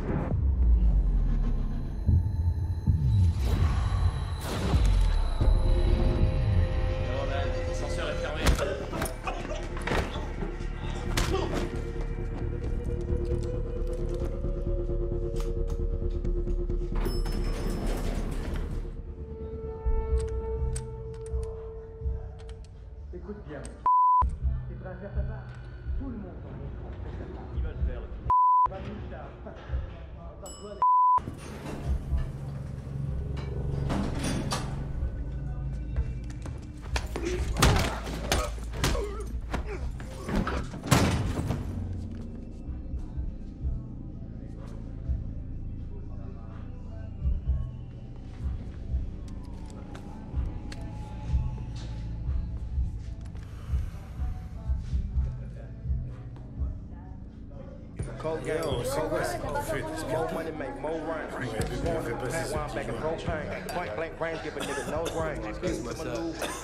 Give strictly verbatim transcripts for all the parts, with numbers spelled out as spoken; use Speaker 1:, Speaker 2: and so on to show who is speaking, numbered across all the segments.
Speaker 1: L'ascenseur est fermé.
Speaker 2: Écoute bien. T'es prêt à faire ta part? Tout le monde en est prêt à faire sa part.
Speaker 1: Il va le faire.
Speaker 2: Va plus tard. Embarque-toi,
Speaker 3: Yo, c'est quoi ce qu'on fait? T'espères pas? Ouais, bébé, on fait passer ce petit
Speaker 4: Passe-moi ça.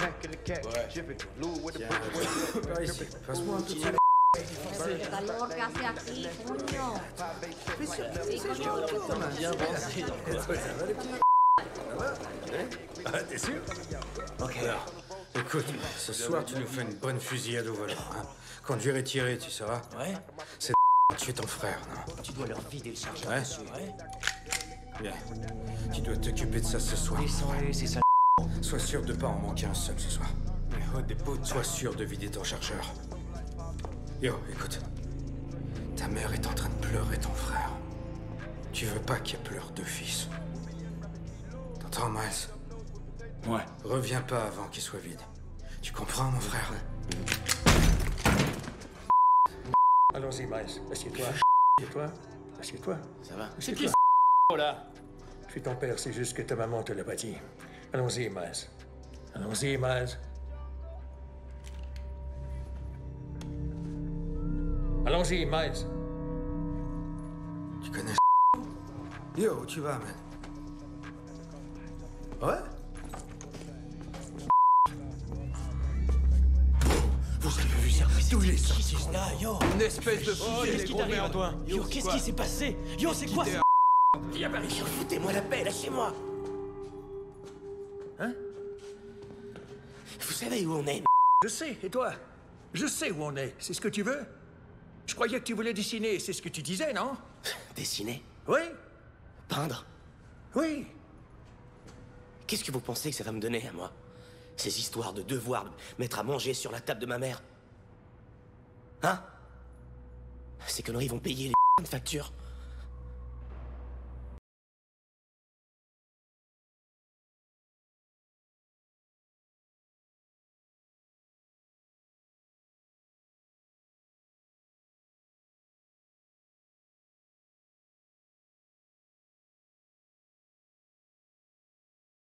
Speaker 4: Ouais.
Speaker 3: Par ici, passe-moi un petit...
Speaker 5: ¿Qué calor que hace aquí, coño?
Speaker 4: On a bien avancé dans le coin.
Speaker 3: Ah, t'es sûr? Ok. Alors, écoute, ce soir, tu nous fais une bonne fusillade au volant, hein. Conduire et tirer, tu sauras?
Speaker 4: Ouais.
Speaker 3: C'est tuer ton frère, non?
Speaker 4: Tu dois leur vider le chargeur
Speaker 3: Ouais.
Speaker 4: dessus. Ouais.
Speaker 3: Bien. Tu dois t'occuper de ça ce soir.
Speaker 4: Descends-les, c'est ça.
Speaker 3: Sois sûr de pas en manquer un seul ce soir. Oh, des potes. Sois sûr de vider ton chargeur. Yo, écoute. Ta mère est en train de pleurer ton frère. Tu veux pas qu'elle pleure deux fils. T'entends, Miles?
Speaker 4: Ouais.
Speaker 3: Reviens pas avant qu'il soit vide. Tu comprends, mon frère?
Speaker 2: allons-y, Miles. Assieds-toi. Assieds-toi. Assieds-toi.
Speaker 4: Ça va?
Speaker 1: C'est qui ce là?
Speaker 2: Je suis ton père, c'est juste que ta maman te l'a pas dit. Allons-y, Miles. Allons-y, Miles. Allons-y, Miles.
Speaker 3: Tu connais Yo, où tu vas, man? Ouais?
Speaker 4: Vous avez vu ça?
Speaker 3: D'où il est sorti?
Speaker 4: Là, yo! Une espèce de fou! Qu'est-ce qui t'arrive à toi? Yo, qu'est-ce qui s'est passé? Yo, c'est quoi ça? Yo, foutez-moi la paix, lâchez-moi!
Speaker 2: Hein?
Speaker 4: Vous savez où on est?
Speaker 2: Je sais, et toi? Je sais où on est. C'est ce que tu veux? Je croyais que tu voulais dessiner, c'est ce que tu disais, non?
Speaker 4: Dessiner?
Speaker 2: Oui?
Speaker 4: Peindre?
Speaker 2: Oui.
Speaker 4: Qu'est-ce que vous pensez que ça va me donner à moi? Ces histoires de devoir mettre à manger sur la table de ma mère? Hein? Ces conneries vont payer les de factures.